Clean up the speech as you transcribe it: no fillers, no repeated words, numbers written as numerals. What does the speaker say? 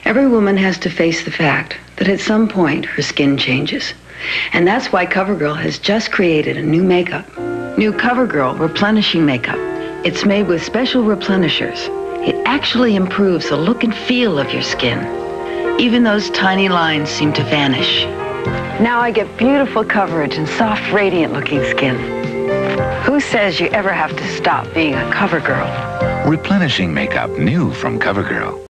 Every woman has to face the fact that at some point her skin changes. And that's why CoverGirl has just created a new makeup. New CoverGirl Replenishing Make-Up. It's made with special replenishers. It actually improves the look and feel of your skin. Even those tiny lines seem to vanish. Now I get beautiful coverage and soft, radiant-looking skin. Who says you ever have to stop being a CoverGirl? Replenishing Makeup, new from CoverGirl.